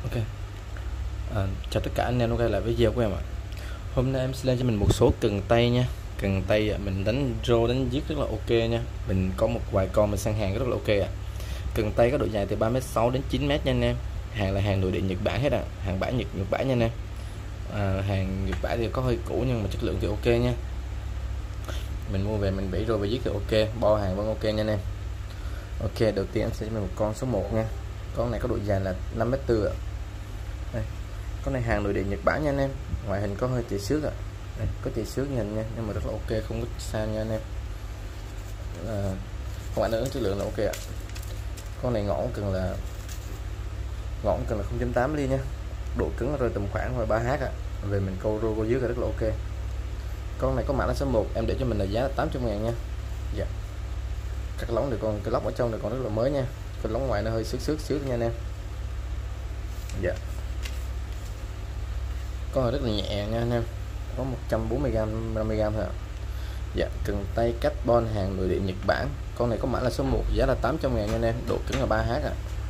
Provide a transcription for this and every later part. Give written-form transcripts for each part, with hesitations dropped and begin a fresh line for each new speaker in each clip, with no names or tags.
Ok. Chào tất cả anh em đã quay lại với video của em ạ. Hôm nay em sẽ lên cho mình một số cần tay nha. Cần tay mình đánh rô đánh giết rất là ok nha. Mình có một vài con mình săn hàng rất là ok ạ. Cần tay có độ dài từ 3m6 đến 9m nha anh em. Hàng là hàng nội địa Nhật Bản hết ạ. Hàng bãi Nhật Bản nha anh em. Hàng Nhật Bản thì có hơi cũ nhưng mà chất lượng thì ok nha. Mình mua về mình bẫy rô và giết thì ok, bo hàng vẫn ok nha anh em. Ok, đầu tiên em sẽ cho mình một con số 1 nha. Con này có độ dài là 5m4 ạ. Đây, con này hàng nội địa Nhật Bản nha anh em. Ngoại hình có hơi chảy xước ạ. Đây, có chảy xước nhìn nha, nhưng mà rất là ok, không có sao nha anh em. Không ảnh hưởng chất lượng là ok ạ. Con này ngõn cần là 0.8 ly nha. Độ cứng rơi tầm khoảng 3H ạ. Về mình câu rô cô dưới là rất là ok. Con này có mã là số 1, em để cho mình là giá là 800.000 nha. Dạ. Các lóng thì còn cái lóc ở trong này còn rất là mới nha. Cái lóng ngoài nó hơi xước nha anh em. Dạ. Con này rất là nhẹ nha anh em, có 140g 50g thôi ạ. Dạ, cần tay carbon hàng nội địa Nhật Bản. Con này có mã là số 1, giá là 800.000 nha anh em, độ cứng là 3H ạ.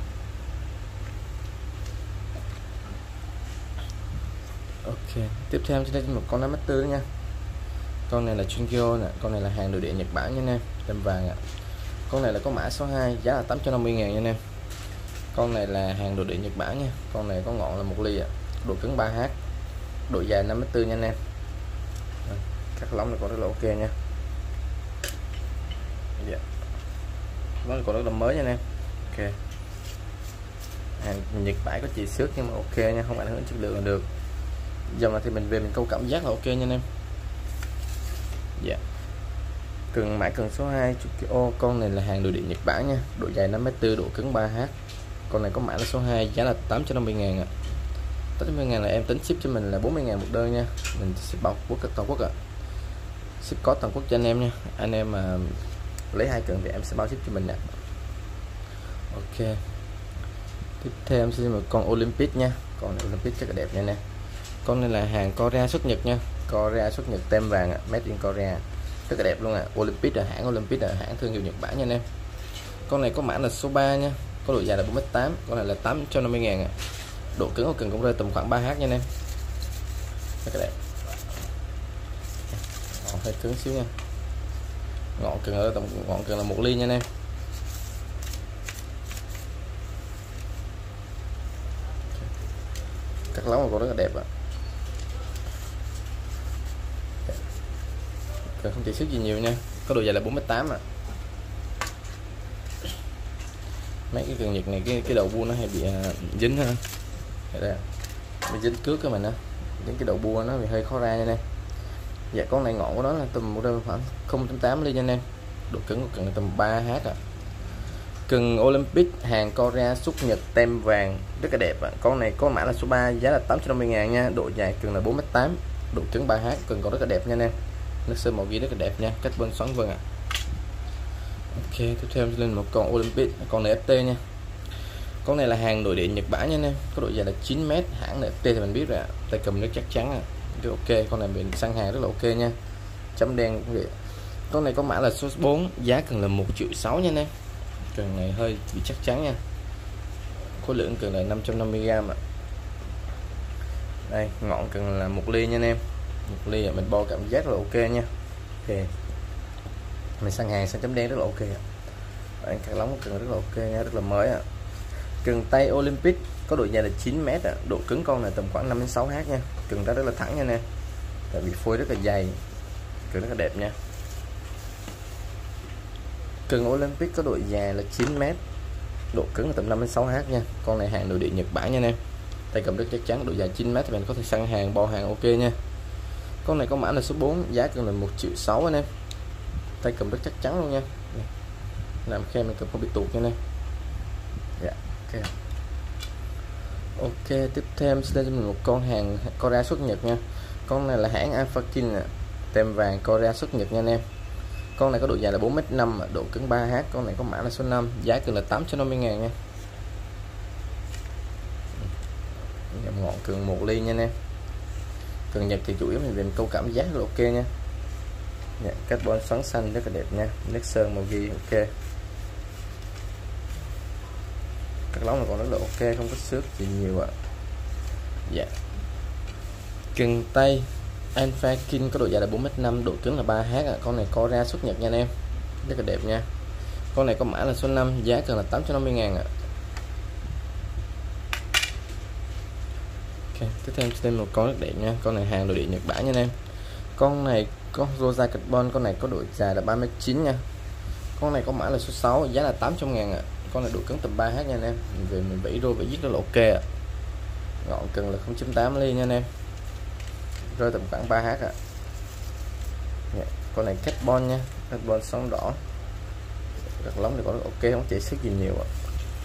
Ok, tiếp theo em sẽ lên một con 5m4 nha. Con này là Chunkyo nè, con này là hàng nội địa Nhật Bản nha anh em, tem vàng ạ. Con này là có mã số 2, giá là 850.000 nha anh em. Con này là hàng nội địa Nhật Bản nha. Con này có ngọn là 1 ly ạ, độ cứng 3H, độ dài 5m4 nha anh em. Các lóng này còn rất là ok nha. Dạ. Nó còn rất là mới nha anh em. Ok. Hàng Nhật Bản có chỉ xước nhưng mà ok nha, không ảnh hưởng chất lượng được. Dòng này thì mình về mình câu cảm giác là ok nha anh em. Dạ. Cần số 2 Chunkyo, con này là hàng nội địa Nhật Bản nha, độ dài 5m4, độ cứng 3H. Con này có mã là số 2, giá là 850.000 ạ. 850.000 là em tính ship cho mình là 40.000 một đơn nha. Mình ship bao quốc toàn quốc ạ. Ship có toàn quốc cho anh em nha. Anh em mà lấy 2 cần thì em sẽ bao ship cho mình nè. Ok. Tiếp theo em xin một con Olympic nha. Con Olympic rất là đẹp nha nè. Con này là hàng Korea xuất Nhật nha. Korea xuất Nhật tem vàng ạ, made in Korea. Rất là đẹp luôn ạ. Olympic là hãng Olympic là hãng thương hiệu Nhật Bản nha anh em. Con này có mã là số 3 nha. Có độ dài là 4m8, con này là 850.000 ạ. Độ cứng cần cũng rơi tầm khoảng 3H nha anh em. Rất là đẹp. Hơi cứng xíu nha. Ngọn cần là 1 ly nha anh em. Các lóng còn rất là đẹp ạ. Không chỉ sức gì nhiều nha. Có độ dài là 4m8 ạ. Mấy cái cần Nhật này cái đầu bua nó hay bị dính ha. Đây, bị dính cước của mình á. Những cái đầu bua nó bị hơi khó ra nha anh em. Dạ, con này ngọn của nó là tầm khoảng 0.8 ly nha anh em. Độ cứng của cần tầm 3H ạ. Cần Olympic hàng Korea xuất Nhật tem vàng rất là đẹp ạ. Con này có mã là số 3, giá là 850.000 nha. Độ dài cần là 4m8, độ cứng 3H, cần còn rất là đẹp nha anh em. Nước sơn màu ghi rất là đẹp nha, cách bên xoắn vân ạ. Ok, tiếp theo lên một con Olympic, con này FT nha. Con này là hàng nội địa Nhật Bản nha anh em, có độ dài là 9m, hãng này FT thì mình biết rồi ạ. Tay cầm nước chắc chắn ạ. Rất ok, con này mình săn hàng rất là ok nha. Chấm đen cũng vậy. Con này có mã là số 4, giá cần là 1.600.000 nha anh em. Cần này hơi bị chắc chắn nha. Khối lượng cần là 550g ạ. Đây, ngọn cần là 1 ly nha anh em. 1 ly mình bo cảm giác rất là ok nha. Ok. Mình săn hàng sang chấm đen rất là ok ạ. Đây, các lóng cần rất là ok nha, rất là mới ạ. Cần tay Olympic có độ dài là 9m ạ. Độ cứng con này tầm khoảng 5-6H nha. Cần ra rất là thẳng nha anh em. Tại vì phôi rất là dày. Cần rất là đẹp nha. Cần Olympic có độ dài là 9m, độ cứng là tầm 5-6H nha. Con này hàng nội địa Nhật Bản nha anh em. Tay cầm rất chắc chắn, độ dài 9m thì mình có thể săn hàng, bo hàng ok nha. Con này có mã là số 4, giá cần là 1.600.000 anh em. Tay cầm rất chắc chắn luôn nha. Làm khen mình cầm không bị tuột nha anh em. Dạ, ok. Ok, tiếp theo sẽ lên cho mình một con hàng Korea xuất Nhật nha. Con này là hãng Alpha King, tem vàng Korea xuất Nhật nha anh em. Con này có độ dài là 4m5, độ cứng 3H. Con này có mã là số 5, giá cần là 850.000 nha. Ngọn cần 1 ly nha anh em. Cần Nhật thì chủ yếu mình về câu cảm giác là ok nha. Dạ, carbon xoắn xanh rất là đẹp nha. Nét sơn màu ghi ok. Các lóng là còn rất là ok, không có xước gì nhiều ạ. Dạ. Cần tay Alpha King có độ dài là 4m5, độ cứng là 3H ạ. Con này co ra xuất Nhật nha anh em, rất là đẹp nha. Con này có mã là số 5, giá cần là 850.000 ạ. Ok, tiếp theo thêm một con rất đẹp nha. Con này hàng nội địa Nhật Bản nha anh em. Con này có Rosa Carbon, con này có độ dài là 39 nha. Con này có mã là số 6, giá là 800.000 ạ. Con này độ cứng tầm 3H nha anh em. Về mình vẫy đôi vẫy giết rất là ok ạ. Ngọn cần là 0.8 ly nha anh em, rơi tầm khoảng 3H ạ. Con này carbon nha, carbon xoắn đỏ, rất lóng thì có ok, không chảy xước gì nhiều ạ.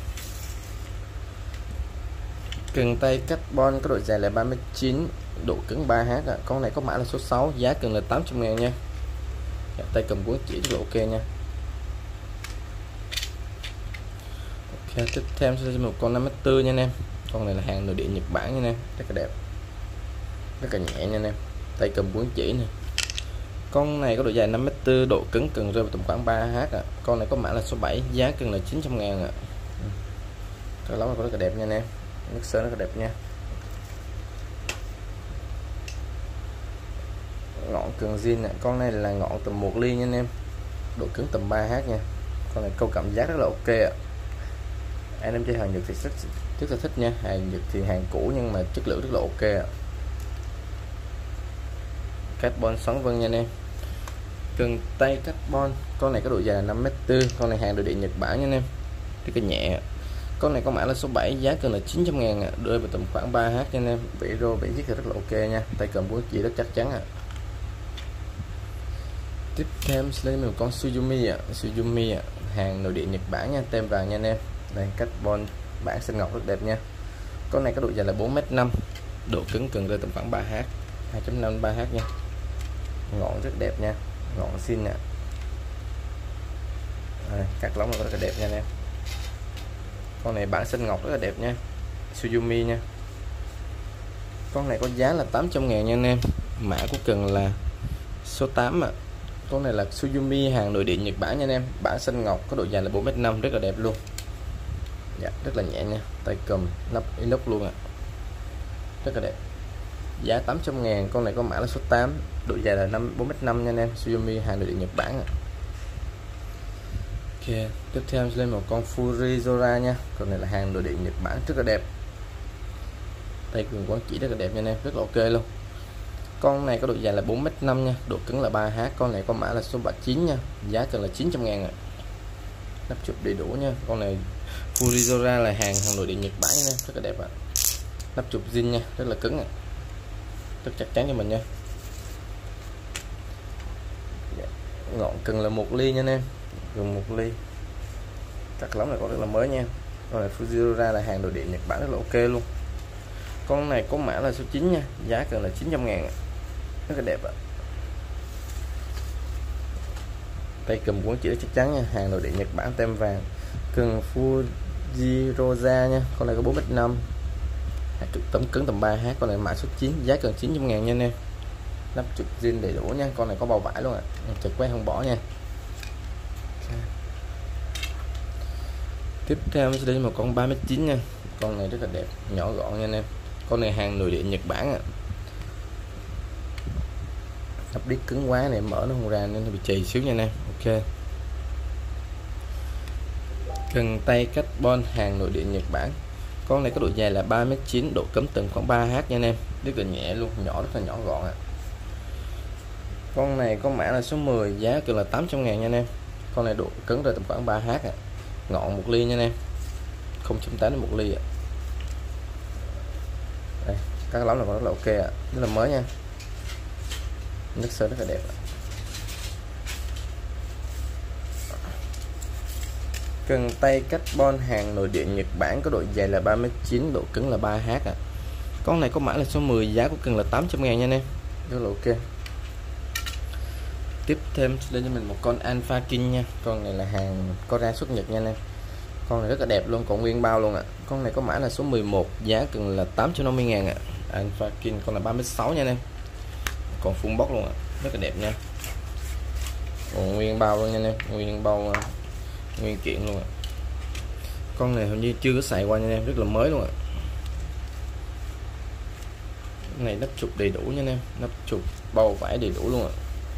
Cần tay carbon có độ dài là 39, độ cứng 3H ạ. Con này có mã là số 6, giá cần là 800.000 nha. Tay cầm cuốn chỉ rất là ok nha. Ok, tiếp theo sẽ một con 5m4 nha anh em. Con này là hàng nội địa Nhật Bản nha anh em, rất là đẹp, rất là nhẹ nha anh em. Tay cầm cuốn chỉ nè. Con này có độ dài 5m4, độ cứng cần rơi vào tầm khoảng 3H ạ. Con này có mã là số 7, giá cần là 900.000 ạ. Cái lóng rất là đẹp nha anh em, nước sơn rất là đẹp nha. Ngọn cần zin nè, con này là ngọn tầm 1 ly nha anh em, độ cứng tầm 3H nha. Con này câu cảm giác rất là ok ạ. Anh em chơi hàng Nhật thì rất là thích nha. Hàng Nhật thì hàng cũ nhưng mà chất lượng rất là ok ạ. Carbon xoắn vân nha anh em. Cần tay carbon, con này có độ dài là 5m4, con này hàng nội địa Nhật Bản nha anh em, rất là nhẹ. Con này có mã là số 7, giá cần là 900.000 ạ, rơi vào tầm khoảng 3H nha anh em. Vẫy rô vẫy giết thì rất là ok nha. Tay cầm cuốn chỉ rất chắc chắn ạ. Tiếp theo lên một con Suzumi ạ. Suzumi ạ, hàng nội địa Nhật Bản nha, tem vàng nha anh em. Đây, carbon bản xanh ngọc rất đẹp nha. Con này có độ dài là 4m5, độ cứng cần rơi tầm khoảng 3H, 2.5 3H nha. Ngọn rất đẹp nha, ngọn xin nè. Cắt lóng rất là đẹp nha anh em. Con này bản xanh ngọc rất là đẹp nha, Suzumi nha. Con này có giá là 800.000 nha anh em, mã của cần là số 8 ạ. Con này là Suzumi hàng nội địa Nhật Bản nha anh em, bản xanh ngọc, có độ dài là 4m5, rất là đẹp luôn. Dạ, rất là nhẹ nha, tay cầm nắp inox luôn ạ, rất là đẹp. Giá 800.000, con này có mã là số 8, độ dài là 4m5 nha anh em, Suzumi hàng nội địa Nhật Bản ạ. Ok, tiếp theo lên một con Furizora nha. Con này là hàng nội địa Nhật Bản rất là đẹp. Tay quyền quán chỉ rất là đẹp nha anh em, rất là ok luôn. Con này có độ dài là 4m5 nha, độ cứng là 3H. Con này có mã là số 39 nha, giá cần là 900.000 ạ. Nắp chụp đầy đủ nha. Con này Furizora là hàng nội địa Nhật Bản nha anh em, rất là đẹp ạ. Nắp chụp zin nha, rất là cứng ạ, rất chắc chắn cho mình nha. Ngọn cần là 1 ly nha anh em, dùng 1 ly. Cắt lóng này có rất là mới nha. Con này Furizora là hàng nội địa Nhật Bản rất là ok luôn. Con này có mã là số 9 nha, giá cần là 900.000 ạ, rất là đẹp ạ. Tay cầm cuốn chỉ chắc chắn nha, hàng nội địa Nhật Bản tem vàng. Cần Fujirosa nha, con này có 4m5, tấm cứng tầm 3H. Con này mã số 9, giá cần 900.000 nha anh em. Nắp chụp zin đầy đủ nha. Con này có bao vải luôn ạ, chật quét không bỏ nha. Tiếp theo sẽ đến một con 3m9 nha. Con này rất là đẹp, nhỏ gọn nha anh em. Con này hàng nội địa Nhật Bản ạ. Nắp đít cứng quá này, mở nó không ra nên bị chì xíu nha anh em. Ok. Cần tay carbon hàng nội địa Nhật Bản. Con này có độ dài là 3m9, độ cấm tầng khoảng 3H nha anh em, rất là nhẹ luôn, nhỏ rất là nhỏ gọn ạ. Con này có mã là số 10, giá cần là 800.000 nha anh em. Con này độ cứng rồi tầm khoảng 3H ạ. Ngọn 1 ly nha anh em, 0.8 đến 1 ly ạ. Đây, các lóng là còn rất là ok ạ, rất là mới nha. Nước sơn rất là đẹp ạ. Cần tay carbon hàng nội địa Nhật Bản có độ dài là 3m9, độ cứng là 3H ạ. Con này có mã là số 10, giá của cần là 800.000 nha anh em, rất là ok. Tiếp thêm lên cho mình một con Alpha King nha. Con này là hàng có ra xuất Nhật nha anh em. Con này rất là đẹp luôn, còn nguyên bao luôn ạ. Con này có mã là số 11, giá cần là 850.000 ạ. Alpha King con là 36 nha anh em, còn full box luôn ạ, rất là đẹp nha. Còn nguyên bao luôn nha anh em, nguyên bao nguyên kiện luôn ạ. Con này hầu như chưa có xài qua nha anh em, rất là mới luôn ạ. Này nắp chụp đầy đủ nha anh em, nắp chụp bao vải đầy đủ luôn ạ.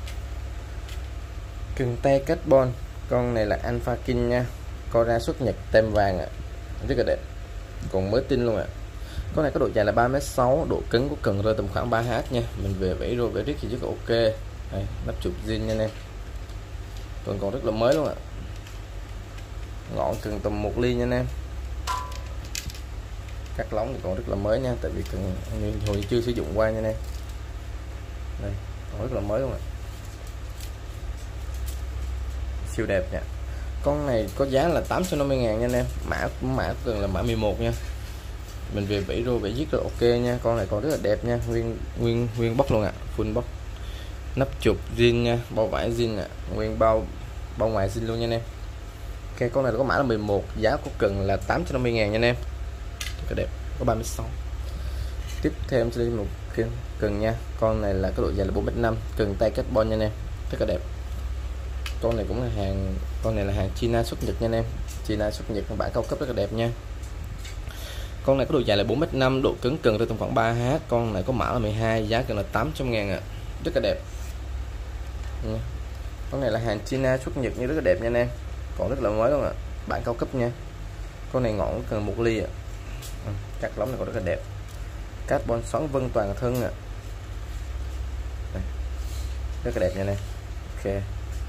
Cần tay carbon, con này là Alpha King nha, Cora xuất Nhật tem vàng ạ, rất là đẹp, còn mới tinh luôn ạ. Con này có độ dài là 3m6, độ cứng của cần rơi tầm khoảng 3H nha. Mình về vẫy rô vẫy riết thì rất là ok. Đây, nắp chụp zin nha anh em, còn rất là mới luôn ạ. Ngọn cần tầm 1 ly nha anh em. Cắt lóng thì còn rất là mới nha, tại vì cần hồi chưa sử dụng qua nha anh em. Đây, còn rất là mới luôn ạ, siêu đẹp nha. Con này có giá là 850.000 nha anh em. Mã cần là mã 11 nha. Mình về vẫy rô vẫy giết rất ok nha. Con này còn rất là đẹp nha, nguyên box luôn ạ, full box. Nắp chụp zin nha, bao vải zin ạ, nguyên bao ngoài zin luôn nha anh em. Ok, con này có mã là 11, giá của cần là 850.000 nha anh em. Rất là đẹp, có 36. Tiếp theo em sẽ lên một cần nha. Con này là có độ dài là 4m5, cần tay carbon nha anh em, rất là đẹp. Con này cũng là hàng, con này là hàng China xuất Nhật nha anh em. China xuất Nhật, bản cao cấp rất là đẹp nha. Con này có độ dài là 4m5, độ cứng cần tới tầm khoảng 3H. Con này có mã là 12, giá cần là 800.000 ạ, rất là đẹp. Con này là hàng China xuất Nhật nhưng rất là đẹp nha anh em, còn rất là mới luôn ạ, bản cao cấp nha. Con này ngọn cần 1 ly ạ. Cắt lóng này còn rất là đẹp, carbon xoắn vân toàn thân ạ. Rất là đẹp nha anh em. Ok,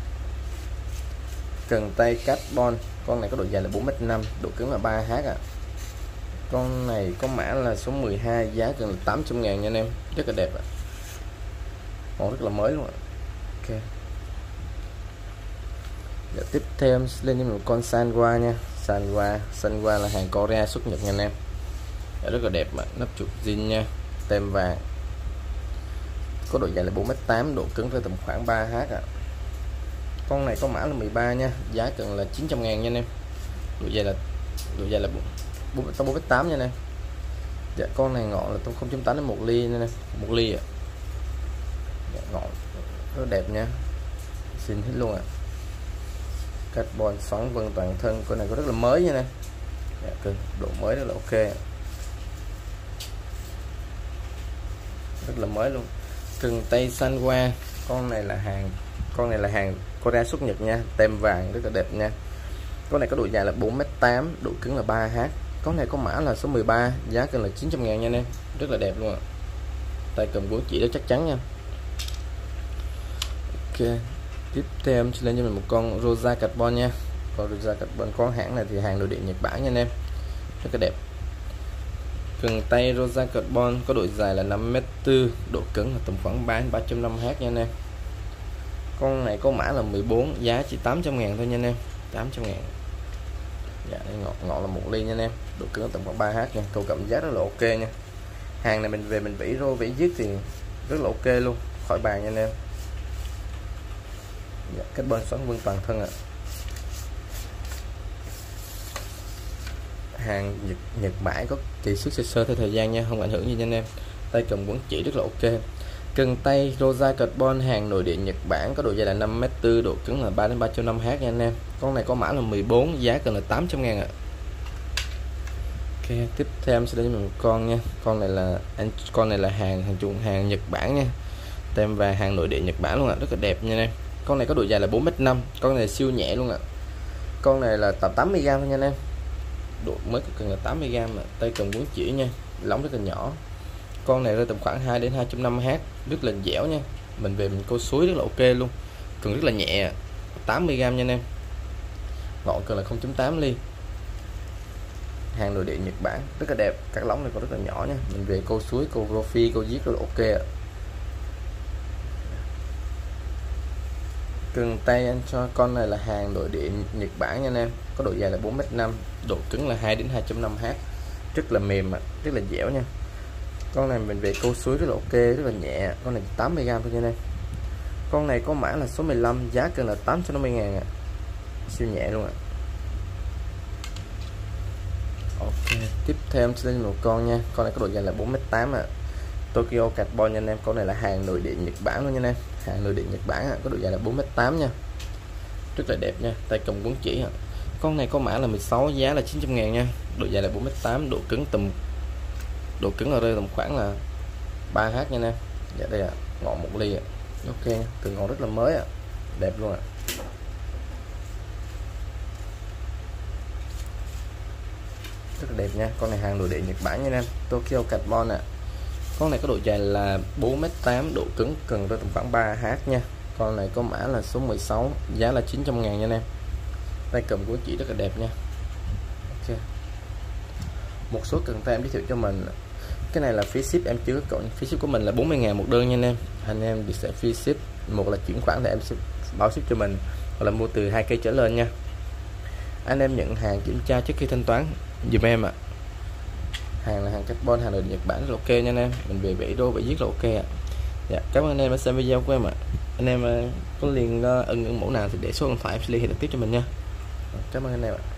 cần tay carbon, con này có độ dài là 4m5, độ cứng là 3H ạ. Con này có mã là số 12, giá cần là 800.000 nha anh em, rất là đẹp ạ, còn rất là mới luôn ạ. Ok, dạ, tiếp theo lên cho mình một con Sanwa nha. Sanwa là hàng Korea xuất Nhật nha anh em. Dạ, rất là đẹp mà, nắp chụp zin nha, tem vàng, có độ dài là 4m8, độ cứng tới tầm khoảng 3H ạ. Con này có mã là 13 nha, giá cần là 900.000 nha anh em. Độ dài là 4m8 nha anh em. Dạ, con này ngọn là tầm 0.8 đến 1 ly nha anh em, 1 ly ạ. Dạ, ngọn rất đẹp nha, xin hết luôn ạ. Carbon xoắn vân toàn thân, con này có rất là mới nha nè. Dạ, độ mới rất là ok, rất là mới luôn. Cần tay Sanwa, con này là hàng Korea xuất Nhật nha, tem vàng rất là đẹp nha. Con này có độ dài là 4m8, độ cứng là 3H. Con này có mã là số 13, giá cần là 900.000 nha anh em, rất là đẹp luôn ạ. Tay cầm gỗ chỉ đó chắc chắn nha. Ok, tiếp theo em sẽ lên cho mình một con Rosa Carbon nha. Con Rosa Carbon có hãng này thì hàng nội địa Nhật Bản nha anh em, rất là đẹp. Cần tay Rosa Carbon có độ dài là 5m4, độ cứng là tầm khoảng 350H nha anh em. Con này có mã là 14, giá chỉ 800.000 thôi nha anh em, 800.000. Dạ, ngọn là 1 ly nha anh em, độ cứng tầm khoảng 3H nha, cầu cảm giác rất là ok nha. Hàng này mình về mình vẫy rô vẫy giết thì rất là ok luôn, khỏi bàn nha anh em. Dạ, carbon xoắn vân toàn thân ạ. Hàng Nhật Bản có kỳ xuất sơ theo thời gian nha, không ảnh hưởng gì nha anh em. Tay cầm quấn chỉ rất là ok. Cần tay Rosa Carbon hàng nội địa Nhật Bản, có độ dài là 5m4, độ cứng là 3 đến 3.5H nha anh em. Con này có mã là 14, giá cần là 800.000 ạ. Ok, tiếp theo em sẽ đến một con nha. Con này là hàng Nhật Bản nha, tem và hàng nội địa Nhật Bản luôn ạ, rất là đẹp nha anh em. Con này có độ dài là 4m5, con này siêu nhẹ luôn ạ. Con này là tầm 80g thôi nha anh em, độ mới cần là 80g mà. Tay cầm cuốn chỉ nha, lóng rất là nhỏ. Con này rơi tầm khoảng 2 đến 2.5H, rất là dẻo nha. Mình về mình câu suối rất là ok luôn, cần rất là nhẹ, 80g nha anh em. Ngọn cần là 0.8 ly, hàng nội địa Nhật Bản, rất là đẹp. Các lóng này còn rất là nhỏ nha, mình về câu suối, câu profi, câu giết rất là ok ạ. Cần tay anh cho con này là hàng nội địa Nhật Bản nha anh em, có độ dài là 4m5, độ cứng là 2 đến 2.5H, rất là mềm, rất là dẻo nha. Con này mình về câu suối rất là ok, rất là nhẹ. Con này 80g thôi nha anh em. Con này có mã là số 15, giá cần là 850.000 ạ, siêu nhẹ luôn ạ. Ok, tiếp theo em sẽ lên một con nha. Con này có độ dài là 4m8 ạ. Tokyo Carbon nha anh em. Con này là hàng nội địa Nhật Bản luôn nha anh em, hàng nội địa Nhật Bản có độ dài là 4m8 nha, rất là đẹp nha. Tay cầm cuốn chỉ Con này có mã là 16, giá là 900.000 nha. Độ dài là 4m8, độ cứng ở đây tầm khoảng là 3H nha em. Dạ đây ngọn 1 ly ok nha. Từ ngọn rất là mới đẹp luôn rất là đẹp nha. Con này hàng nội địa Nhật Bản nha em, Tokyo Carbon Con này có độ dài là 4m8, độ cứng cần tới tầm khoảng 3H nha. Con này có mã là số 16, giá là 900.000 nha em. Tay cầm của chị rất là đẹp nha. Ok. Một số cần tay em giới thiệu cho mình. Cái này là phí ship em chưa có cộng, phí ship của mình là 40.000 một đơn nha anh em thì sẽ phí ship. Một là chuyển khoản thì em sẽ báo ship cho mình, hoặc là mua từ 2 cây trở lên nha. Anh em nhận hàng kiểm tra trước khi thanh toán dùm em Hàng là hàng carbon, hàng nội địa Nhật Bản rất là ok nha anh em. Mình về 7 đô 7 giết là ok Dạ, cảm ơn anh em đã xem video của em Anh em có ưng mẫu nào thì để số điện thoại em sẽ liên hệ trực tiếp cho mình nha. Cảm ơn anh em